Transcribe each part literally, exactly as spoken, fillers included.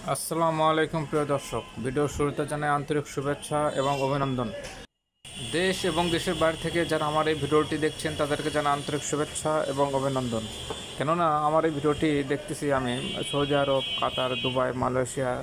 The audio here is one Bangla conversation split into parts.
আসসালামু আলাইকুম প্রিয় দর্শক, ভিডিও শুরুতে জানাই আন্তরিক শুভেচ্ছা এবং অভিনন্দন। দেশ এবং দেশের বাইরে থেকে যারা আমার এই ভিডিওটি দেখছেন তাদেরকে জানাই আন্তরিক শুভেচ্ছা এবং অভিনন্দন। কেননা আমার এই ভিডিওটি দেখতেছি আমি সৌদি আরব, কাতার, দুবাই, মালয়েশিয়া,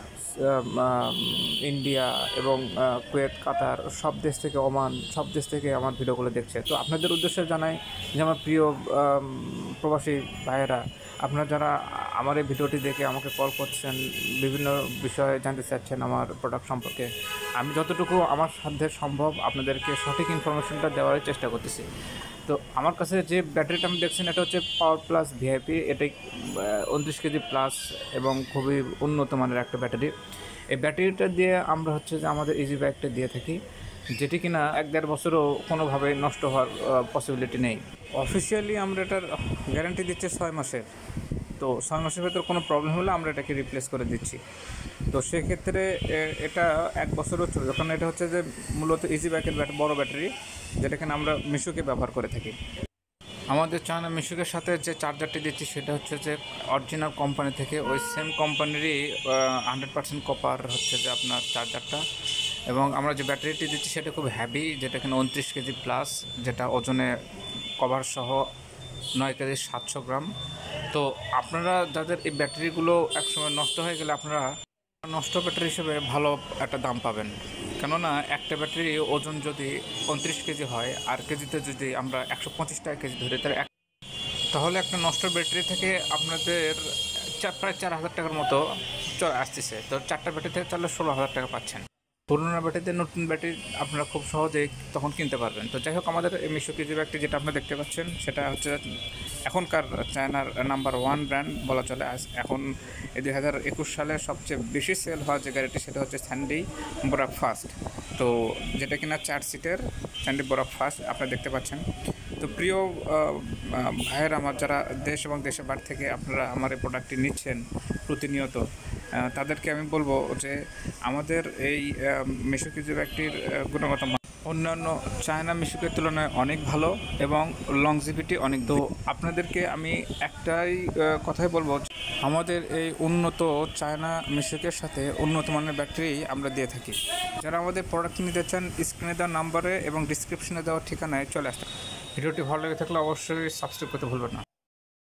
ইন্ডিয়া এবং কুয়েত, কাতার, সব দেশ থেকে, ওমান, সব দেশ থেকে আমার ভিডিওগুলো দেখছে। তো আপনাদের উদ্দেশ্যে জানাই যে আমার প্রিয় প্রবাসী ভাইয়েরা, আপনারা যারা আমার এই ভিডিওটি দেখে আমাকে কল করছেন, বিভিন্ন বিষয়ে জানতে চাচ্ছেন আমার প্রোডাক্ট সম্পর্কে, আমি যতটুকু আমার সাধ্যে সম্ভব আপনাদেরকে সঠিক ইনফরমেশনটা দেওয়ার চেষ্টা করতেছি। তো আমার কাছে যে ব্যাটারিটা আমি দেখছেন, এটা হচ্ছে পাওয়ার প্লাস ভিআইপি। এটাই উনত্রিশ কেজি প্লাস এবং খুবই উন্নত মানের একটা ব্যাটারি। এই ব্যাটারিটা দিয়ে আমরা হচ্ছে যে আমাদের ইজি বাইকটা দিয়ে থাকি, যেটি কিনা এক দেড় বছরও কোনোভাবে নষ্ট হওয়ার পসিবিলিটি নেই। অফিসিয়ালি আমরা এটার গ্যারান্টি দিচ্ছি ছয় মাসের। তো ছয় মাসের ভেতর কোনো প্রবলেম হলে আমরা এটাকে রিপ্লেস করে দিচ্ছি। তো সেক্ষেত্রে এটা এক বছরও চলবে, কারণ এটা হচ্ছে যে মূলত ইজি বাইকের বড় ব্যাটারি, যেটা কিনা আমরা মিশুকে ব্যবহার করে থাকি। আমাদের চায়না মিশুকের সাথে যে চার্জারটি দিচ্ছি সেটা হচ্ছে যে অরিজিনাল কোম্পানি থেকে, ওই সেম কোম্পানিরই হান্ড্রেড পার্সেন্ট কপার হচ্ছে যে আপনার চার্জারটা। এবং আমরা যে ব্যাটারিটি দিচ্ছি সেটা খুব হ্যাভি, যেটা কিনা উনত্রিশ কেজি প্লাস, যেটা ওজনে কভার সহ নয় কেজি সাতশো গ্রাম। তো আপনারা যাদের এই ব্যাটারিগুলো একসময় নষ্ট হয়ে গেলে আপনারা নষ্ট ব্যাটারি হিসেবে ভালো একটা দাম পাবেন। কেননা একটা ব্যাটারি ওজন যদি উনত্রিশ কেজি হয় আর কেজিতে যদি আমরা একশো পঁচিশ টাকা কেজি ধরি, তাহলে তাহলে একটা নষ্ট ব্যাটারি থেকে আপনাদের চার প্রায় চার হাজার টাকার মতো চলে আসতেছে। তো চারটা ব্যাটারি থেকে চাইলে ষোলো হাজার টাকা পাচ্ছেন। পুরোনো ব্যাটারিতে নতুন ব্যাটারি আপনারা খুব সহজেই তখন কিনতে পারবেন। তো যাই হোক, আমাদের এই মিশো কেজি ব্যাগটি যেটা আপনারা দেখতে পাচ্ছেন সেটা হচ্ছে এখনকার চায়নার নাম্বার ওয়ান ব্র্যান্ড বলা চলে। এখন এই দুই হাজার একুশ সালে সবচেয়ে বেশি সেল হওয়া যে গাড়িটি সেটা হচ্ছে স্যান্ডি বোরাক ফাস্ট। তো যেটা কিনা চার সিটের স্যান্ডি বোরাক ফাস্ট আপনারা দেখতে পাচ্ছেন। তো প্রিয় ভাইয়ের আমার, যারা দেশ এবং দেশের বাইরে থেকে আপনারা আমার এই প্রোডাক্টটি নিচ্ছেন প্রতিনিয়ত, তাদেরকে আমি বলবো যে আমাদের এই মিশো কেজি ব্যাগটির গুণগত মান অন্যান্য চায়না মিশুকের তুলনায় অনেক ভালো এবং লংজিভিটি অনেক। তো আপনাদেরকে আমি একটাই কথাই বলবো, আমাদের এই উন্নত চায়না মিশুকের সাথে উন্নত মানের ব্যাটারি আমরা দিয়ে থাকি। যারা আমাদের প্রোডাক্ট নিতে চান, স্ক্রিনে দেওয়া নাম্বারে এবং ডিসক্রিপশনে দেওয়া ঠিকানায় চলে আসতে। ভিডিওটি ভালো লেগে থাকলে অবশ্যই সাবস্ক্রাইব করতে ভুলবেন না।